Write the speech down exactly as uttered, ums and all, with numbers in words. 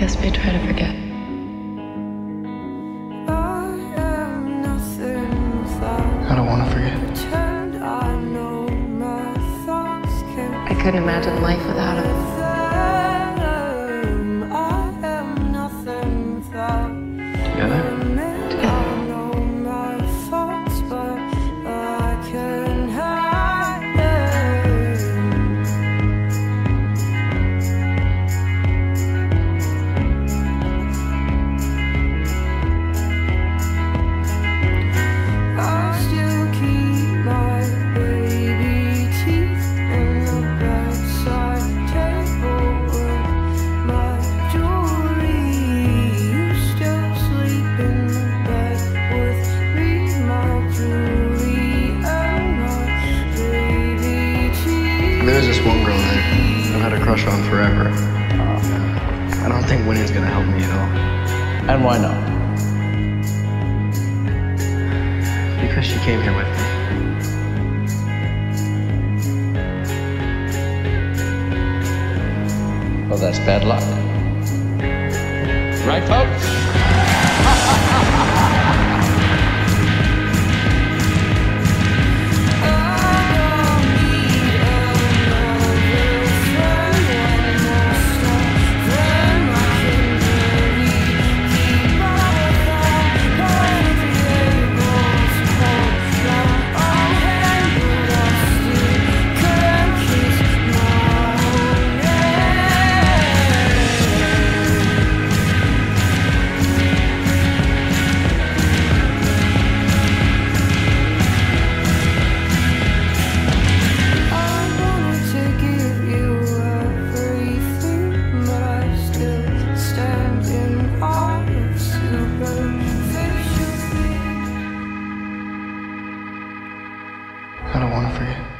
guess we try to forget. I don't want to forget. I couldn't imagine life without him. Together? Together. There's this one girl that I've had a crush on forever. Uh, I don't think winning's gonna help me at all. And why not? Because she came here with me. Well, that's bad luck. Right, folks? I don't want to forget.